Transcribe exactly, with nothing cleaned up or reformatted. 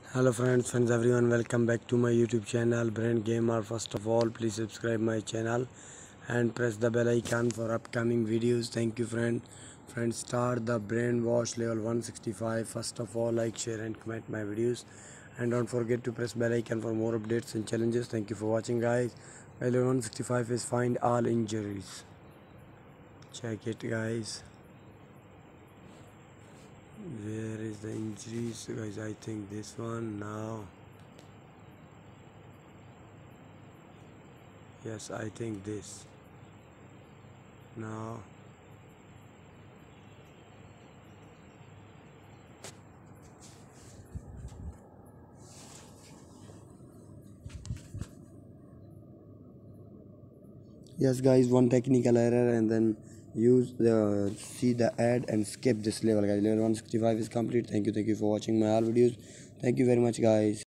Hello friends, friends everyone, welcome back to my YouTube channel Brain Gamer. First of all, please subscribe my channel and press the bell icon for upcoming videos. Thank you friend. Friends, start the brainwash level one sixty-five. First of all, like, share and comment my videos, and don't forget to press bell icon for more updates and challenges. Thank you for watching guys. Level one sixty-five is find all injuries. Check it guys. Where is the injuries guys? I think this one now. Yes, I think this now. Yes guys, one technical error, and then use the see the ad and skip this level guys. Level one sixty-five is complete. Thank you thank you for watching my all videos. Thank you very much guys.